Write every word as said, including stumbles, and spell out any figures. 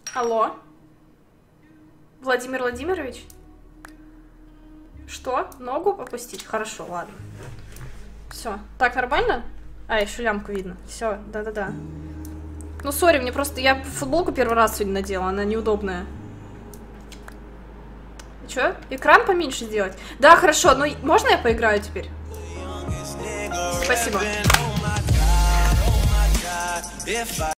Алло? Владимир Владимирович? Что? Ногу опустить? Хорошо, ладно. Все. Так, нормально? А, еще лямку видно. Все, да-да-да. Ну, сори, мне просто... Я футболку первый раз сегодня надела, она неудобная. Че? Экран поменьше сделать? Да, хорошо, но можно я поиграю теперь? Спасибо.